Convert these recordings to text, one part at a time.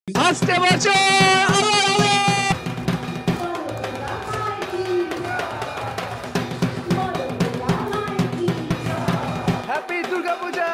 আসতে বছর হ্যাপি দুর্গা পূজা।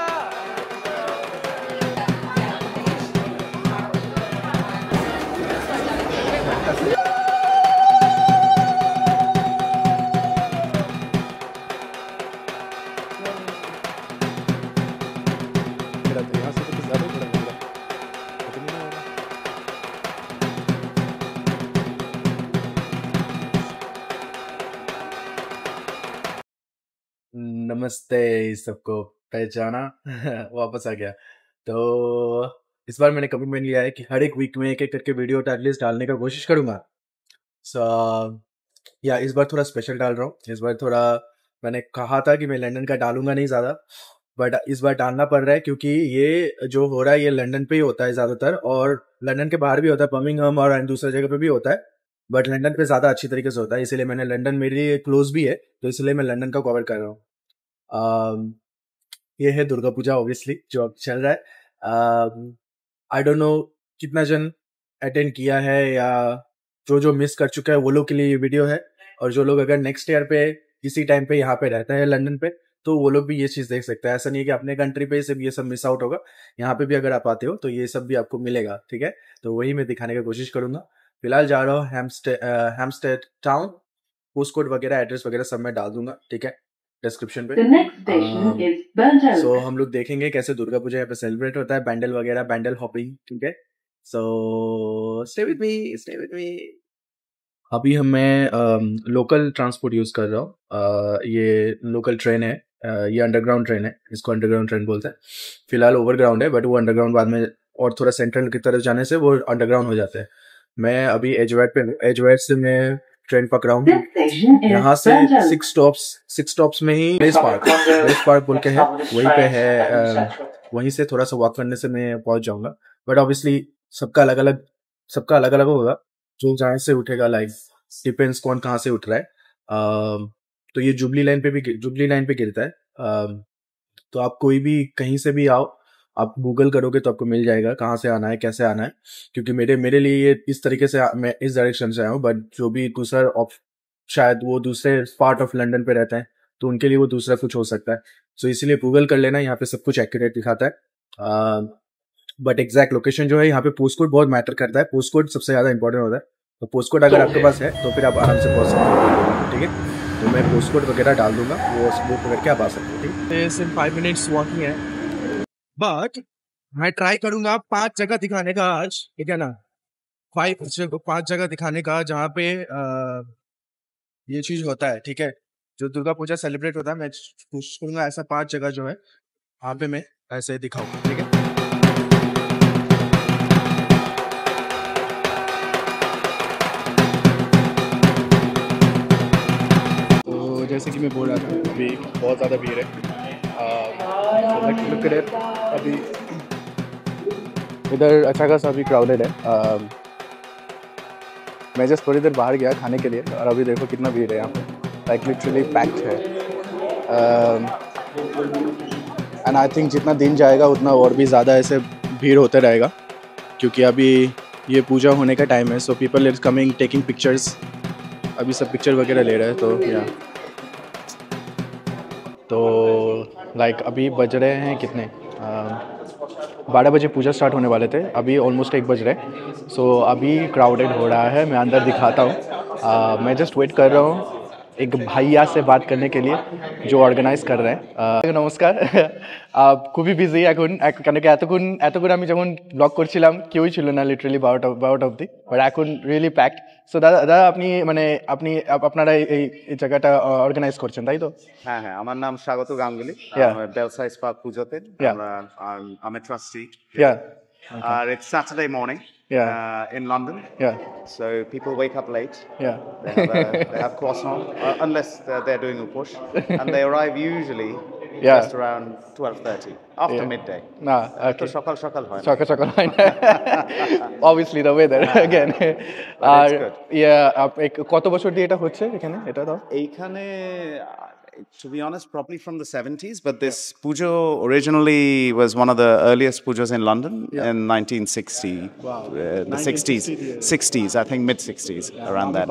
नमस्ते सबको, पहचाना वापस आ गया। तो इस बार मैंने कमिटमेंट लिया है कि हर एक वीक में एक एक करके वीडियो एटलीस्ट डालने का कोशिश करूंगा। सो या इस बार थोड़ा स्पेशल डाल रहा हूँ। इस बार थोड़ा मैंने कहा था कि मैं लंदन का डालूंगा नहीं ज़्यादा, बट इस बार डालना पड़ रहा है क्योंकि ये जो हो रहा है ये लंदन पे ही होता है ज़्यादातर, और लंदन के बाहर भी होता है, बर्मिंघम और दूसरी जगह पे भी होता है, बट लंदन पे ज़्यादा अच्छी तरीके से होता है। इसलिए मैंने लंदन मेरे लिए क्लोज भी है, तो इसलिए मैं लंदन का कवर कर रहा हूँ। ये है दुर्गा पूजा ऑब्वियसली जो अब चल रहा है। आई डोंट नो कितना जन अटेंड किया है या जो जो मिस कर चुका है वो लोग के लिए ये वीडियो है, और जो लोग अगर नेक्स्ट ईयर पे किसी टाइम पे यहाँ पे रहता है लंदन पे तो वो लोग भी ये चीज़ देख सकते हैं। ऐसा नहीं है कि अपने कंट्री पे सिर्फ ये सब मिस आउट होगा, यहाँ पे भी अगर आप आते हो तो ये सब भी आपको मिलेगा, ठीक है। तो वही मैं दिखाने की कोशिश करूंगा। फिलहाल जा रहा हूँ हैम्पस्टेड टाउन, पोस्ट कोड वगैरह एड्रेस वगैरह सब मैं डाल दूंगा, ठीक है, डिस्क्रिप्शन पे। सो हम लोग देखेंगे कैसे दुर्गा पूजा यहाँ पे सेलिब्रेट होता है, बैंडल वगैरह, बैंडल हॉपिंग, ठीक है। So stay with me. अभी मैं लोकल ट्रांसपोर्ट यूज कर रहा हूँ। ये लोकल ट्रेन है, ये अंडरग्राउंड ट्रेन है, इसको अंडरग्राउंड ट्रेन बोलते हैं। फिलहाल ओवरग्राउंड है, बट वो अंडरग्राउंड बाद में और थोड़ा सेंट्रल की तरफ जाने से वो अंडरग्राउंड हो जाते हैं। मैं अभी एजवेट पे हूँ, एजवेट से मैं ट्रेन पकड़ा हूँ। यहाँ से 6 स्टॉप्स में ही प्लेस पार्क बोल के है, वहीं पे है। वहीं से थोड़ा सा वॉक करने से मैं पहुंच जाऊंगा, बट ऑब्वियसली सबका अलग अलग होगा। जो जहाँ से उठेगा, लाइक डिपेंड्स कौन कहाँ से उठ रहा है। तो ये जुबली लाइन पे गिरता है। तो आप कोई भी कहीं से भी आओ, आप गूगल करोगे तो आपको मिल जाएगा कहाँ से आना है, कैसे आना है। क्योंकि मेरे लिए ये इस तरीके से मैं इस डायरेक्शन से आया हूँ, बट जो भी दूसरा शायद वो दूसरे पार्ट ऑफ लंदन पे रहता है तो उनके लिए वो दूसरा कुछ हो सकता है। सो इसीलिए गूगल कर लेना, यहाँ पे सब कुछ एक्यूरेट दिखाता है। बट एग्जैक्ट लोकेशन जो है, यहाँ पे पोस्ट कोड बहुत मैटर करता है। पोस्ट कोड सबसे ज्यादा इंपॉर्टेंट होता है। तो पोस्ट कोड अगर आपके पास है तो फिर आप आराम से पहुंच सकते हो, ठीक है। तो मैं पोस्ट कोड वगैरह डाल दूंगा, वो पकड़ के आप आ सकते हो, ठीक है। सिर्फ 5 मिनट्स वॉकिंग है, बट मैं ट्राई करूंगा 5 जगह दिखाने का आज, ठीक है ना। 5 जगह दिखाने का जहाँ पे ये चीज होता है, ठीक है। जो दुर्गा पूजा सेलिब्रेट होता है, मैं कोशिश करूंगा ऐसा 5 जगह जो है वहाँ पे मैं ऐसे दिखाऊंगा, ठीक है। तो जैसे कि मैं बोल रहा था, अभी बहुत ज़्यादा भीड़ है। अभी इधर अच्छा खासा अभी क्राउडेड है। मैं जस्ट थोड़ी देर बाहर गया खाने के लिए, और अभी देखो कितना भीड़ है यहाँ पे, लाइक लिटरली पैक्ड है। एंड आई थिंक जितना दिन जाएगा उतना और भी ज़्यादा ऐसे भीड़ होते रहेगा, क्योंकि अभी ये पूजा होने का टाइम है। So people is coming, taking pictures. अभी सब पिक्चर वगैरह ले रहे हैं। तो या तो लाइक अभी बज रहे हैं कितने, 12 बजे पूजा स्टार्ट होने वाले थे, अभी ऑलमोस्ट 1 बज रहे। सो अभी क्राउडेड हो रहा है, मैं अंदर दिखाता हूँ। मैं जस्ट वेट कर रहा हूँ एक भैया से बात करने के लिए जो ऑर्गेनाइज कर रहे हैं। नमस्कार। খুবই বিজি এখন, কেন কি এতক্ষণ আমি যখন ব্লগ করছিলাম কেউই ছিল না, লিটারালি 12টা অবধি, বাট এখন রিয়েলি প্যাকড। সো দাদা আপনারা এই জায়গাটা অর্গানাইজ করছেন, তাই তো? হ্যাঁ, আমার নাম স্বাগত গাঙ্গুলি। বেলসাইজ পার্ক পুজোতে I'm a trustee. It's Saturday morning in London. So people wake up late. They have croissant, unless they're doing a push, and they arrive usually just around 12:30 after midday. তো সকাল হয় না। Obviously the weather again. আর কত বছর দিয়ে এটা হচ্ছে এখানে? এটা দাও। এইখানে To be honest, probably from the 70s, but this pujo originally was one of the earliest pujas in London in 1960, the 60s, I think mid-60s, around that.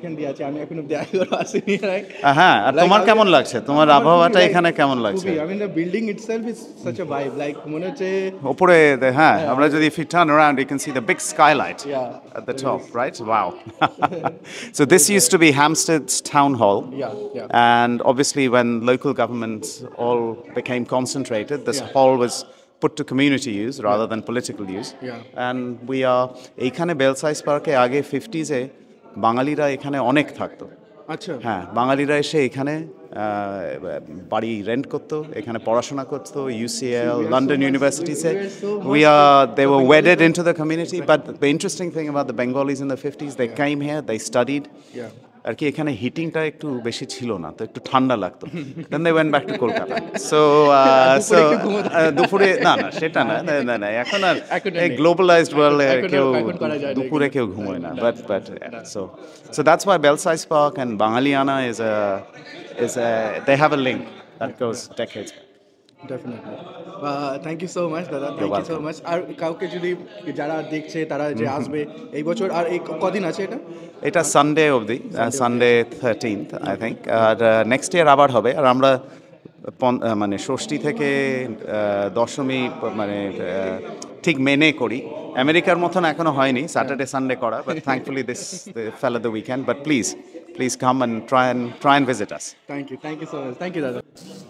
হ্যাঁ, তোমার কেমন লাগছে? তোমার আবহাওয়াটা এখানে কেমন লাগছে? I mean, the building itself is such a vibe. Like, মনে হচ্ছে উপরে, হ্যাঁ, আমরা যদি if you turn around, you can see the big skylight at the top, right? Wow. So this used to be Hampstead's town hall. And obviously when local governments all became concentrated, this hall was put to community use rather than political use. And we are এইখানে Belsize পার্কে আগে 50s এ বাঙালিরা এখানে অনেক থাকতো। আচ্ছা, হ্যাঁ, বাঙালিরা এসে এখানে বাড়ি রেন্ট করতো, এখানে পড়াশোনা করতো, UCL, London universities. They were wedded into the community. But the interesting thing about the Bengalis in the 50s, they came here, they studied. আর কি এখানে হিটিংটা একটু বেশি ছিল না, তো একটু ঠান্ডা লাগতো। Then they went back to Kolkata. So দুপুরে না সেটা না, এখন আর গ্লোবালাইজড ওয়ার্ল্ডে কেউ দুপুরে কেউ ঘুমোয় না। But so that's why Belsize Park and Bangaliana is they have a link that goes decades back. Definitely. Thank you so much, দাদা. Thank you so much. আর কাউকে যদি যারা দেখছে তারা যে আসবে এই বছর, আর এই কদিন আছে এটা? এটা সানডে অবধি, সানডে 13th আই থিঙ্ক। আর নেক্সট ইয়ার আবার হবে। আর আমরা মানে ষষ্ঠী থেকে দশমী মানে ঠিক মেনে করি। আমেরিকার মতন এখনো হয়নি স্যাটারডে সানডে করা, but thankfully this fell at the weekend. But please come and try and visit us. Thank you so much. Thank you, দাদা.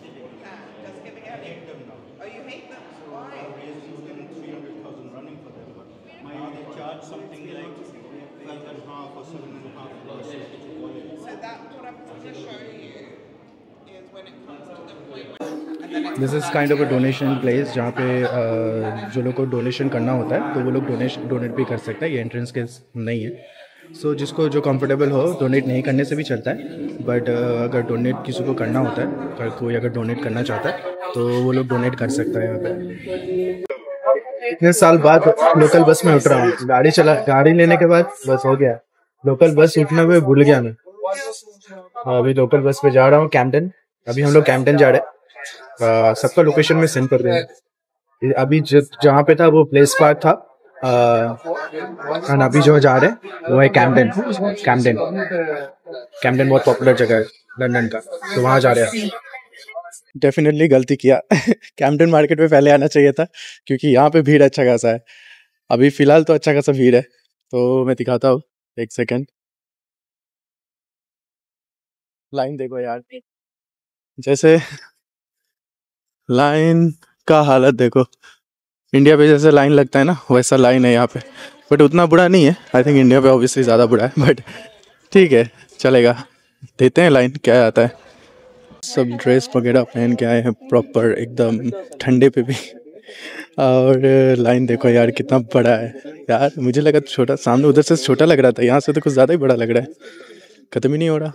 This is kind of a donation place जहाँ पे जो लोग को डोनेशन करना होता है तो वो लोग डोनेट भी कर सकता है। ये एंट्रेंस के नहीं है, सो जिसको जो कंफर्टेबल हो डोनेट नहीं करने से भी चलता है। बट अगर डोनेट किसी को करना होता है, कोई अगर डोनेट करना चाहता है तो वो लोग डोनेट कर सकता है यहाँ पे। इतने साल बाद लोकल बस में उठ रहा हूँ, गाड़ी लेने के बाद बस हो गया, लोकल बस उठने में भूल गया मैं। अभी लोकल बस पे जा रहा हूँ कैम्पटन। अभी हम लोग कैम्पटन जा रहे हैं, सबका लोकेशन में सेंड कर रहे हैं। अभी जहाँ पे था वो प्लेस पार्क था, और अभी जो जा रहे हैं वो है कैम्पटन बहुत पॉपुलर जगह है लंदन का, तो वहाँ जा रहे हैं। डेफिनेटली गलती किया कैम्पटन मार्केट में पहले आना चाहिए था, क्योंकि यहाँ पे भीड़ अच्छा खासा है। अभी फिलहाल तो अच्छा खासा भीड़ है, तो मैं दिखाता हूँ, एक सेकेंड। लाइन देखो यार, जैसे लाइन का हालत देखो, इंडिया पे जैसे लाइन लगता है ना वैसा लाइन है यहाँ पे। बट उतना बुरा नहीं है, आई थिंक इंडिया पे ऑब्वियसली ज़्यादा बुरा है, बट ठीक है चलेगा, देते हैं लाइन क्या आता है। सब ड्रेस वगैरह पहन के आए हैं प्रॉपर एकदम ठंडे पे भी, और लाइन देखो यार कितना बड़ा है यार। मुझे लगा छोटा, सामने उधर से छोटा लग रहा था, यहाँ से तो कुछ ज़्यादा ही बड़ा लग रहा है, ख़त्म ही नहीं हो रहा।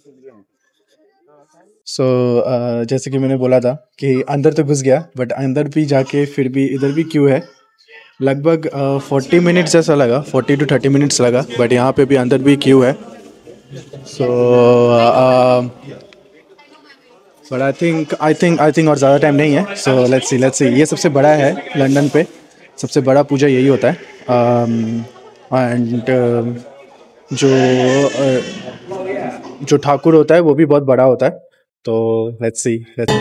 सो जैसे कि मैंने बोला था कि अंदर तो घुस गया, बट अंदर भी जाके फिर भी इधर भी क्यू है। लगभग 40 मिनट्स जैसा लगा, 40 to 30 मिनट्स लगा, बट यहाँ पे भी अंदर भी क्यू है। सो बट आई थिंक और ज़्यादा टाइम नहीं है। So let's see. ये सबसे बड़ा है लंदन पे, सबसे बड़ा पूजा यही होता है। एंड जो ठाकुर होता है वो भी बहुत बड़ा होता है। तो लेट्स सी।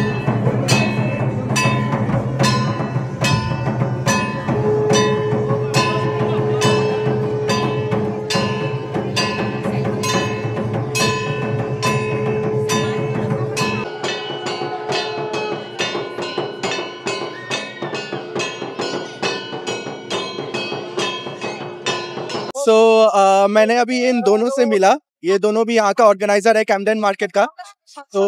मैंने अभी इन दोनों से मिला, ये दोनों भी यहाँ का ऑर्गेनाइजर है कैम्पटन मार्केट का। तो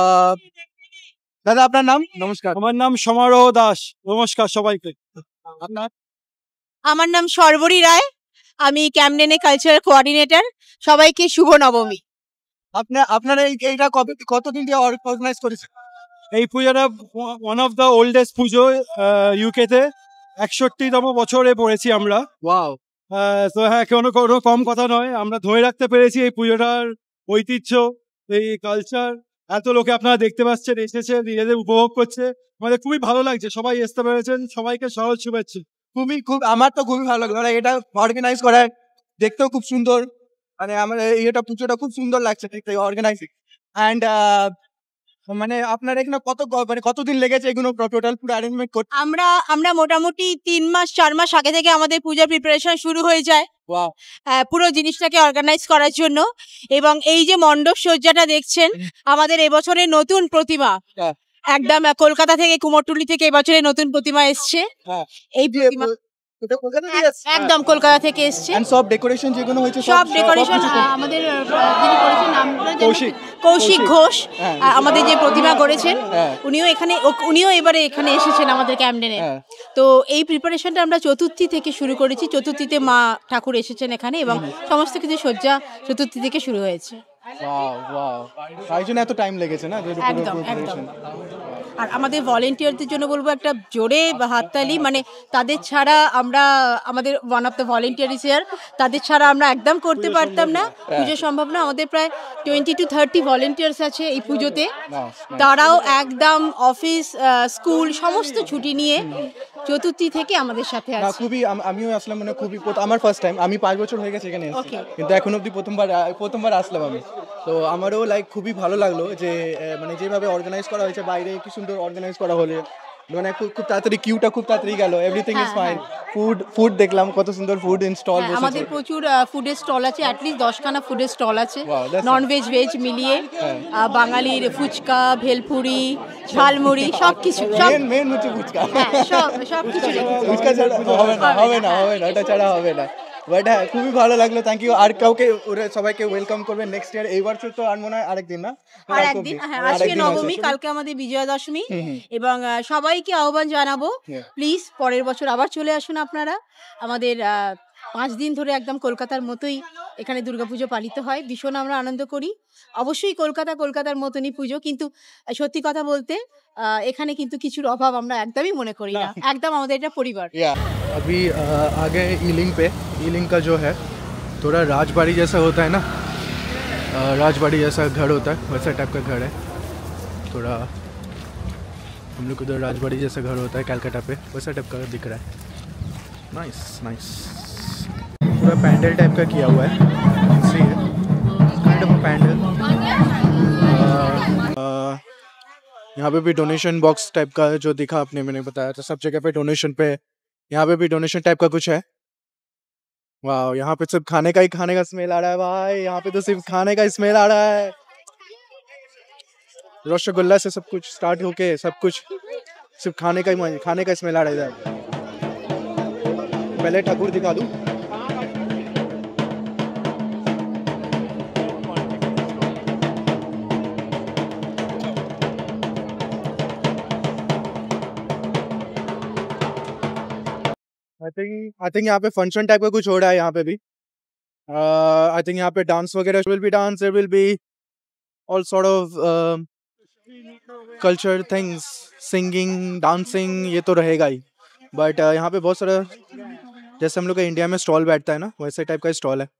दादा আপনার নাম? নমস্কার, আমার নাম সমারোহ দাস। নমস্কার সবাইকে। আপনার? আমার নাম সর্বরী রায়, আমি ক্যামডেনে কালচারাল কোঅর্ডিনেটর। সবাইকে শুভ নবমী। আপনারা এইটা কতদিন দিয়ে অর্গানাইজ করেছেন? এই পূজাটা ওয়ান অফ দ্য ওল্ডেস্ট পুজো ইউকেতে, 61তম বছরে পড়েছি আমরা। ওয়াও। তো হ্যাঁ, কোনো কম কথা নয়, আমরা ধরে রাখতে পেরেছি এই পুজোটার ঐতিহ্য, এই কালচার। এত লোকে আপনারা দেখতে পাচ্ছেন, এসেছে, নিজেদের উপভোগ করছে, আমাদের খুবই ভালো লাগছে। সবাই আসতে পেরেছেন, সবাইকে সহজ শুভেচ্ছা। আমার তো খুবই ভালো লাগলো, এটা অর্গানাইজ করা, দেখতেও খুব সুন্দর, মানে আমার এটা পুজোটা খুব সুন্দর লাগছে দেখতে, অর্গানাইজিং। অ্যান্ড মানে আপনার এখানে কতদিন লেগেছে এগুলো টোটাল পুরো অ্যারেঞ্জমেন্ট করতে? আমরা মোটামুটি 3 মাস 4 মাস আগে থেকে আমাদের পূজার প্রিপারেশন শুরু হয়ে যায়। ওয়াও, পুরো জিনিসটাকে অর্গানাইজ করার জন্য। এবং এই যে মণ্ডপ সজ্জাটা দেখছেন, আমাদের এবছরের নতুন প্রতিমা, হ্যাঁ। একদম কলকাতা থেকে, কুমোরটুলি থেকে এবছরের নতুন প্রতিমা এসছে। হ্যাঁ। এই প্রতিমা এটা কলকাতা থেকে এসছে? একদম কলকাতা থেকে এসছে। And সব ডেকোরেশন যেগুলো হয়েছে সব ডেকোরেশন আমাদের যিনি করেছেন, নামটা কৌশিক ঘোষ, আমাদের যে প্রতিমা করেছেন, উনিও এবারে এখানে এসেছেন আমাদের ক্যামডেনে। তো এই প্রিপারেশনটা আমরা চতুর্থী থেকে শুরু করেছি। চতুর্থীতে মা ঠাকুর এসেছেন এখানে, এবং সমস্ত কিছু সজ্জা চতুর্থী থেকে শুরু হয়েছে। তাই জন্য এত টাইম লেগেছে না? একদম একদম। আর আমাদের ভলেন্টিয়ারদের জন্য বলবো একটা জোরে হাততালি, মানে তাদের ছাড়া আমরা, আমাদের one of the volunteer is here, তাদের ছাড়া আমরা একদম করতে পারতাম না, পুজো সম্ভব না। আমাদের প্রায় 20 to 30 ভলেন্টিয়ার্স আছে এই পুজোতে। তারাও একদম অফিস, স্কুল সমস্ত ছুটি নিয়ে চতুর্থী থেকে আমাদের সাথে আছে। খুবই, আমিও আসলাম, মানে খুবই আমার ফার্স্ট টাইম, আমি 5 বছর হয়ে গেছে এখানে এসেছি, কিন্তু এখন অবধি প্রথমবার আসলাম আমি। তো আমারও খুবই ভালো লাগলো যে মানে যেভাবে অর্গানাইজ করা হয়েছে, বাইরে কি সুন্দর অর্গানাইজ করা হলো, মানে খুব তাড়াতাড়ি কিউটা খুব তাড়াতাড়ি গেল, এভরিথিং ইজ ফাইন। ফুড দেখলাম, কত সুন্দর ফুড স্টল বসেছে। আমাদের প্রচুর ফুডের স্টল আছে, অ্যাটলিস্ট 10খানা ফুডের স্টল আছে, নন ভেজ ভেজ মিলিয়ে। বাঙালির ফুচকা, ভেলপুরি, ঝালমুড়ি সবকিছু, মেন হচ্ছে ফুচকা, সবকিছু। ফুচকা ছাড়া হবে না, ওটা ছাড়া হবে না। বাট হ্যাঁ, খুবই ভালো লাগলো, থ্যাংক ইউ। আর কাউকে সবাইকে ওয়েলকাম করবেন নেক্সট ইয়ার। এই বছর তো আর মনে হয় আরেকদিন না, আরেকদিন, আজকে নবমী, কালকে আমাদের বিজয়া দশমী, এবং সবাইকে আহ্বান জানাবো, প্লিজ পরের বছর আবার চলে আসুন আপনারা। আমাদের 5 দিন ধরে একদম কলকাতার মতোই এখানে দুর্গাপুজো পালিত হয়, ভীষণ আমরা আনন্দ করি। অবশ্যই কলকাতার মতনই পুজো, কিন্তু সত্যি কথা বলতে এখানে কিন্তু কিছুর অভাব আমরা একদমই মনে করি না, একদম আমাদের এটা পরিবার। अभी आ गए ईलिंग पे। ईलिंग का जो है थोड़ा राजबाड़ी जैसा होता है ना, राजबाड़ी जैसा घर होता है, वैसा टाइप का घर है थोड़ा। हम लोग उधर राजबाड़ी जैसा घर होता है कैलकाटा पे, वैसा टाइप का दिख रहा है। Nice nice. पूरा पैंडल टाइप का किया हुआ है, सी है काइंड ऑफ पैंडल। यहाँ पे भी डोनेशन बॉक्स टाइप का जो दिखा आपने, मैंने बताया था सब जगह पे डोनेशन पे, यहाँ पे भी डोनेशन टाइप का कुछ है। वाह, यहाँ पे सिर्फ खाने का स्मेल आ रहा है भाई, यहाँ पे तो सिर्फ खाने का स्मेल आ रहा है। रसगुल्ला से सब कुछ स्टार्ट होके सब कुछ सिर्फ खाने का स्मेल आ रहा है इधर। पहले ठाकुर दिखा दूं। आई थिंक यहाँ पे फंक्शन टाइप का कुछ हो रहा है यहाँ पे भी। आई थिंक यहाँ पे डांस वगैरह will be dance, there will be all sort of culture things, singing, dancing, ये तो रहेगा ही। बट यहाँ पे बहुत सारा, जैसे हम लोग का इंडिया में स्टॉल बैठता है ना, वैसे टाइप का स्टॉल है।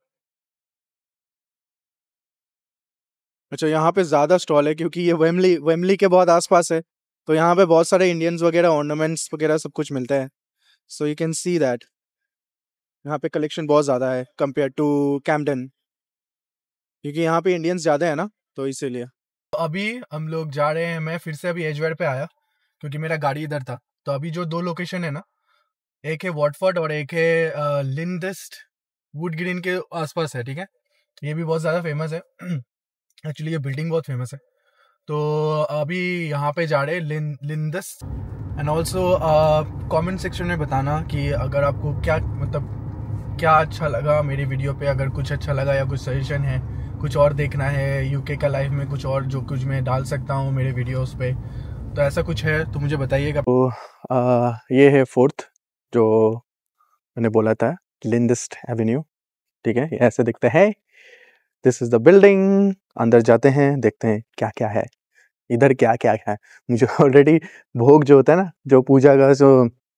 अच्छा, यहाँ पे ज़्यादा स्टॉल है क्योंकि ये वेमली के बहुत आसपास है, तो यहाँ पे बहुत सारे इंडियंस वगैरह, ऑर्नामेंट्स वगैरह सब कुछ मिलते हैं। So you can see that यहाँ पे कलेक्शन बहुत ज़्यादा है कंपेयर टू कैम्पडन, क्योंकि यहाँ पे इंडियंस ज़्यादा है ना, तो इसीलिए। अभी हम लोग जा रहे हैं, मैं फिर से अभी एजवेयर पे आया क्योंकि मेरा गाड़ी इधर था। तो अभी जो 2 लोकेशन है ना, एक है वॉटफोर्ड और एक है लिंडस्ट वुड ग्रीन के आसपास है, ठीक है। ये भी बहुत ज़्यादा फेमस है एक्चुअली, ये बिल्डिंग बहुत फेमस है। तो अभी यहाँ पे जा रहे हैं लिंडस्ट। एंड ऑल्सो कमेंट सेक्शन में बताना कि अगर आपको क्या अच्छा लगा मेरी वीडियो पे, अगर कुछ अच्छा लगा या कुछ सजेशन है, कुछ और देखना है यूके का लाइफ में, कुछ और जो कुछ मैं डाल सकता हूँ मेरे वीडियोस पे, तो ऐसा कुछ है तो मुझे बताइएगा। तो ये है 4th जो मैंने बोला था, लिंडस्ट एवेन्यू, ठीक है। ये ऐसे दिखते हैं, दिस इज द बिल्डिंग। अंदर जाते हैं, देखते हैं क्या क्या है इधर, क्या क्या है। मुझे ऑलरेडी भोग जो होता है ना, जो पूजा का जो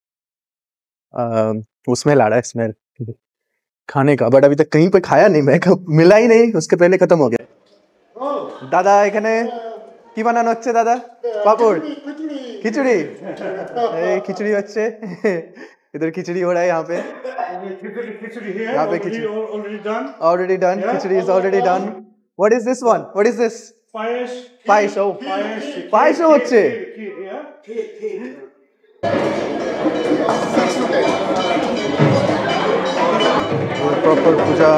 उसमें ला रहा है स्मेल खाने का, बट अभी तक कहीं पे खाया नहीं मैं, मिला ही नहीं, उसके पहले खत्म हो गया। दादा এখানে কি বানানো হচ্ছে দাদা? পাপড়, खिचड़ी, खिचड़ी হচ্ছে। इधर खिचड़ी हो रहा है यहाँ पे। यहाँ पे खिचड़ी already done. Khichdi is already done. What is this one? What is this? Payas. Oh, payas হচ্ছে। Proper puja.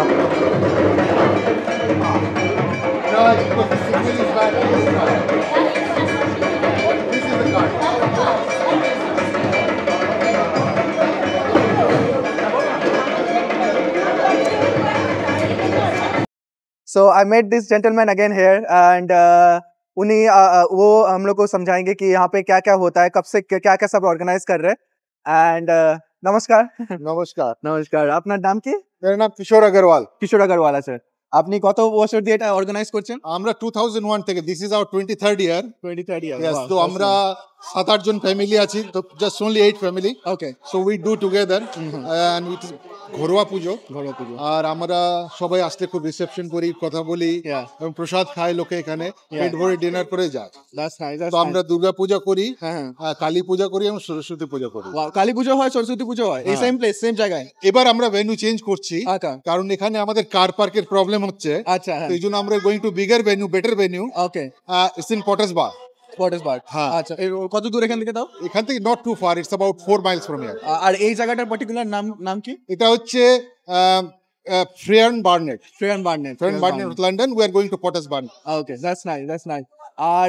So I met this gentleman again here and उन्हीं वो हम लोग को समझाएंगे कि यहाँ पे क्या क्या होता है, कब से क्या क्या सब ऑर्गेनाइज कर रहे हैं एंड नमस्कार। নমস্কার নমস্কার, আপনার নাম কি? मेरा नाम किशोर अग्रवाल। কিশোর আগরওয়াল আছে। আপনি কত বছর দিয়ে এটা অর্গানাইজ করছেন? আমরা 2001 থেকে, this is our 23rd year. 23rd year. Yes, তো আমরা 7-8 জন ফ্যামিলি আছি, তো just only 8 family. Okay, so we do together and with ঘরোয়া পুজো। ঘরোয়া পুজো। আর আমরা সবাই আসলে খুব রিসেপশন করি, কথা বলি এবং প্রসাদ খাই লোকে, এখানে পেট ভরে ডিনার করে যায়। That's nice. তো আমরা দুর্গা পূজা করি, হ্যাঁ, কালী পূজা করি এবং সরস্বতী পূজা করি। কালী পুজো হয়, সরস্বতী পুজো হয়, এই সেম প্লেস সেম জায়গায়। এবার আমরা ভেন্যু চেঞ্জ করছি, কারণ এখানে আমাদের কার পার্কের প্রবলেম হচ্ছে। আচ্ছা, তো এই জন্য আমরা going to bigger venue, better venue. Okay, it's in Potters Bar. Potters Bar, হ্যাঁ। আচ্ছা, কত দূর এখান থেকে? তাও এখান থেকে not too far, it's about 4 miles from here. আর এই জায়গাটার পার্টিকুলার নাম কি? এটা হচ্ছে Friern Barnet. Friern Barnet, London. We are going to Potters Bar. Okay, that's nice, that's nice. আর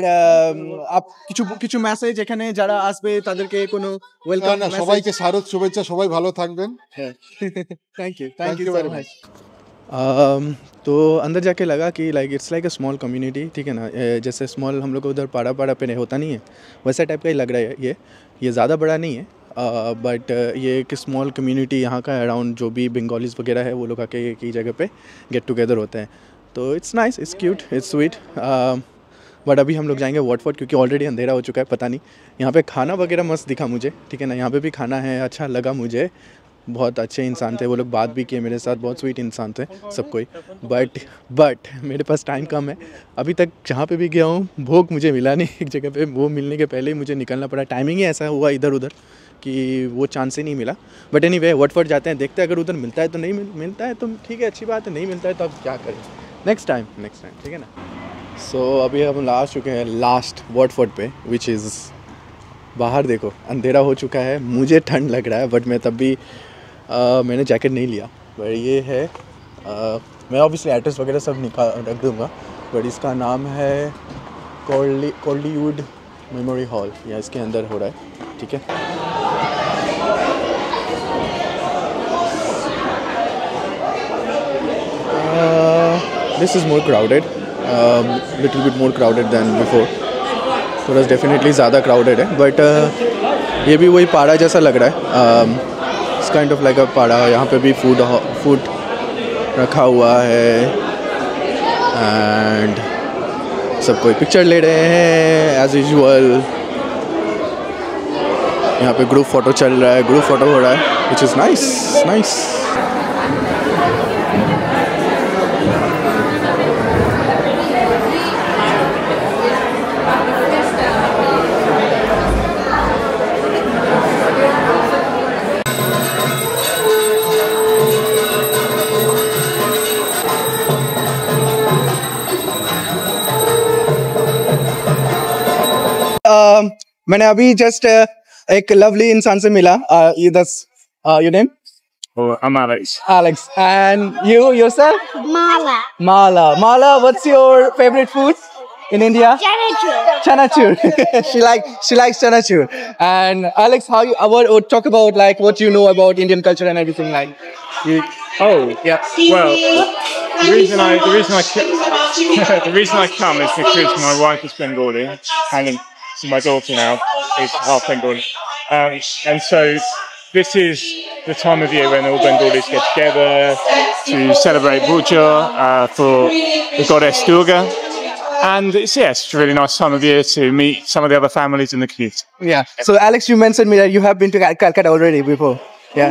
কিছু মেসেজ এখানে যারা আসবে তাদেরকে কোনো ওয়েলকাম? সবাইকে শারদ শুভেচ্ছা, সবাই ভালো থাকবেন। হ্যাঁ, থ্যাংক ইউ वेरी मच। तो अंदर जाके लगा कि like it's like a small community, ठीक है ना, जैसे स्मॉल हम लोग को उधर पाड़ा पे होता नहीं है, वैसा टाइप का ही लग रहा है। ये ज़्यादा बड़ा नहीं है, बट ये एक स्मॉल कम्युनिटी यहाँ का अराउंड जो भी बंगालीज वगैरह है वो लोग आके एक ही जगह पे गेट टुगेदर होते हैं। तो it's nice, it's cute, it's sweet. But अभी हम लोग जाएंगे वॉटफोर्ड, क्योंकि ऑलरेडी अंधेरा हो चुका है। पता नहीं, यहाँ पे खाना वगैरह मस्त दिखा मुझे, ठीक है ना, यहाँ पे भी खाना है, अच्छा लगा मुझे। बहुत अच्छे इंसान थे वो लोग, बात भी किए मेरे साथ, बहुत स्वीट इंसान थे सब कोई। बट मेरे पास टाइम कम है, अभी तक जहाँ पे भी गया हूँ भोग मुझे मिला नहीं एक जगह पे। वो मिलने के पहले ही मुझे निकलना पड़ा, टाइमिंग ही ऐसा हुआ इधर उधर कि वो चांस ही नहीं मिला। बट एनीवे वॉटफोर्ड जाते हैं, देखते हैं, अगर उधर मिलता है तो नहीं मिलता है तो ठीक है, अच्छी बात है, नहीं मिलता है तो अब क्या करें, नेक्स्ट टाइम, ठीक है ना। सो अभी हम चुके हैं लास्ट वॉटफोर्ड पे, विच इज़ बाहर देखो अंधेरा हो चुका है, मुझे ठंड लग रहा है, बट मैं तब भी मैंने जैकेट नहीं लिया। बट ये है मैं ऑब्वियसली एड्रेस वगैरह सब रख दूँगा, बट इसका नाम है कॉलीवुड मेमोरी हॉल, या इसके अंदर हो रहा है, ठीक है। This is more crowded, little bit more crowded than before, थोड़ा डेफिनेटली ज़्यादा क्राउडेड है, बट ये भी वही पाड़ा जैसा लग रहा है। काइंड ऑफ लाइक अ पाड़ा, यहाँ पे भी फूड रखा हुआ है एंड सब कोई पिक्चर ले रहे हैं एज यूजुअल। यहाँ पे ग्रुप फोटो चल रहा है, ग्रुप फोटो हो रहा है, विच इज़ नाइस। मैंने अभी जस्ट एक लवली इंसान से मिला, your name? Oh, I'm Alex. Alex. And yourself? Mala, what's your favorite food in India? Chanachur. She likes chanachur. And Alex, talk about like what you know about Indian culture and everything like. Yeah. Well, the reason I come is because my wife is Bengali and my daughter now is half Bengali, and so this is the time of year when all Bengalis get together to celebrate Puja for the goddess Durga. And it's a really nice time of year to meet some of the other families in the community. Yeah. So Alex, you mentioned me that you have been to Calcutta already before. Yeah.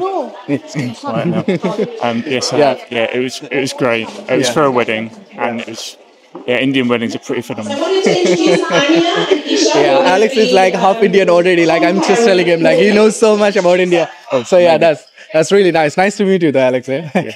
Yes, I have. Yeah, it was great. It was for a wedding, and it was yeah, Indian weddings are pretty phenomenal. Yeah, Alex is like half Indian already. Like I'm just telling him, like he knows so much about India. Oh, So yeah, maybe. that's really nice. Nice to meet you, though, Alex. Yeah.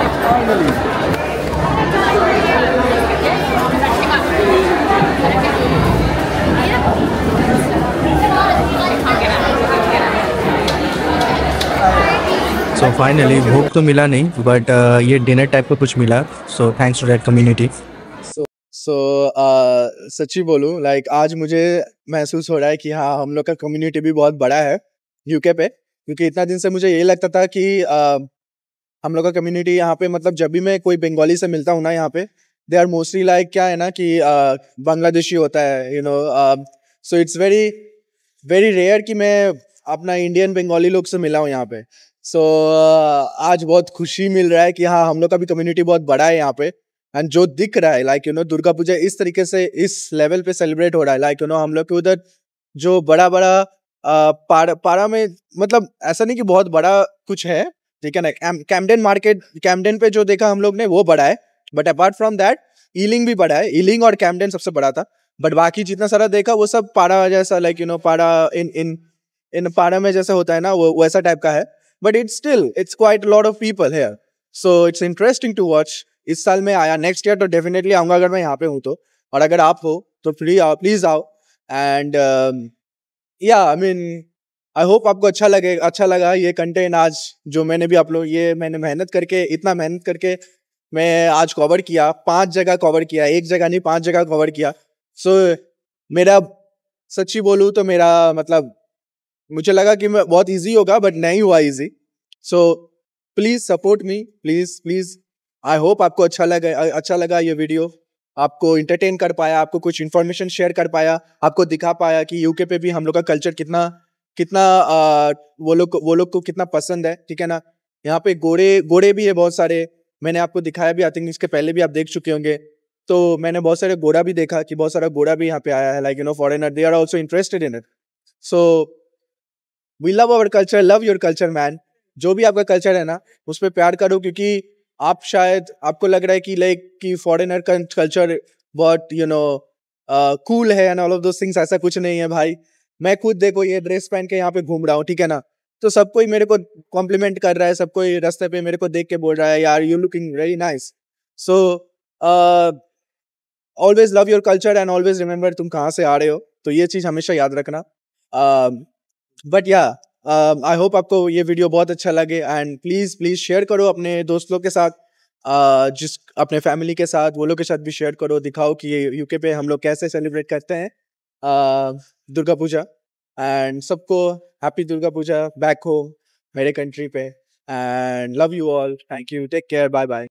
So finally, भूख तो मिला नहीं, but ये dinner type का कुछ मिला. So thanks to that community. So सच्ची बोलूं, like आज मुझे महसूस हो रहा है कि हाँ, हम लोग का कम्युनिटी भी बहुत बड़ा है यूके पे, क्योंकि इतना दिन से मुझे ये लगता था कि हम लोग का कम्युनिटी यहाँ पे, मतलब जब भी मैं कोई बंगाली से मिलता हूँ ना यहाँ पे, दे आर मोस्टली लाइक क्या है ना कि बांग्लादेशी होता है, you know. So it's very very rare कि मैं अपना इंडियन बंगाली लोग से मिला हूँ यहाँ पे. सो आज बहुत खुशी मिल रहा है कि हाँ, हम लोग का भी कम्युनिटी बहुत बड़ा है यहाँ पे. एंड जो दिख रहा है, like you know, Durga Puja इस तरीके से इस लेवल पे सेलिब्रेट हो रहा है, लाइक यू नो, हम लोग के उधर जो बड़ा बड़ा पारा में, मतलब ऐसा नहीं कि बहुत बड़ा कुछ है, ठीक है ना. कैम्डन मार्केट, कैम्डन पे जो देखा हम लोग ने वो बड़ा है, but apart from that Ealing भी बड़ा है. ईलिंग और कैम्डन सबसे बड़ा था, बट बाकी जितना सारा देखा वो सब पारा जैसा, लाइक यू नो, पारा इन पारा में जैसा होता है ना, वो वैसा टाइप का है. But it's quite lot of people here. So it's interesting to watch. इस साल में आया, नेक्स्ट ईयर तो डेफिनेटली आऊंगा अगर मैं यहाँ पे हूँ तो, और अगर आप हो तो प्लीज आओ. एंड या आई मीन, आई होप आपको अच्छा लगा ये कंटेंट आज जो मैंने भी अपलोड, ये मैंने इतना मेहनत करके मैं आज कवर किया. 5 जगह कवर किया, एक जगह नहीं 5 जगह कवर किया. सो मेरा सच्ची बोलूँ तो मेरा मतलब मुझे लगा कि मैं बहुत इजी होगा, बट नहीं हुआ easy. So please support me, please. I hope आपको अच्छा लगा ये वीडियो, आपको इंटरटेन कर पाया, आपको कुछ इन्फॉर्मेशन शेयर कर पाया, आपको दिखा पाया कि यूके पे भी हम लोग का कल्चर कितना वो लोग को कितना पसंद है, ठीक है ना. यहाँ पे गोरे भी है बहुत सारे, मैंने आपको दिखाया भी, आई थिंक इसके पहले भी आप देख चुके होंगे. तो मैंने बहुत सारे गोरा भी देखा कि बहुत सारा गोरा भी यहाँ पे आया है, like you know, foreigner, they are also interested in it. So we love our culture, love your culture man. जो भी आपका कल्चर है ना, उस पर प्यार करो, क्योंकि आप शायद आपको लग रहा है कि लाइक कि फॉरेनर का कल्चर बहुत यू नो कूल है and all of those things. ऐसा कुछ नहीं है भाई. मैं खुद देखो ये ड्रेस पहन के यहाँ पे घूम रहा हूँ, ठीक है ना, तो सब कोई मेरे को कॉम्प्लीमेंट कर रहा है, सब कोई रास्ते पे मेरे को देख के बोल रहा है, यार you looking very nice. So always love your culture and always remember तुम कहाँ से आ रहे हो. तो ये चीज हमेशा याद रखना. बट या आई होप आपको ये वीडियो बहुत अच्छा लगे, एंड प्लीज शेयर करो अपने दोस्त लोग के साथ, जिस अपने फैमिली के साथ, वो लोग के साथ भी शेयर करो. दिखाओ कि ये यूके पे हम लोग कैसे सेलिब्रेट करते हैं दुर्गा पूजा. एंड सबको happy Durga Puja back home मेरे कंट्री पे. And love you all, thank you, take care, bye bye.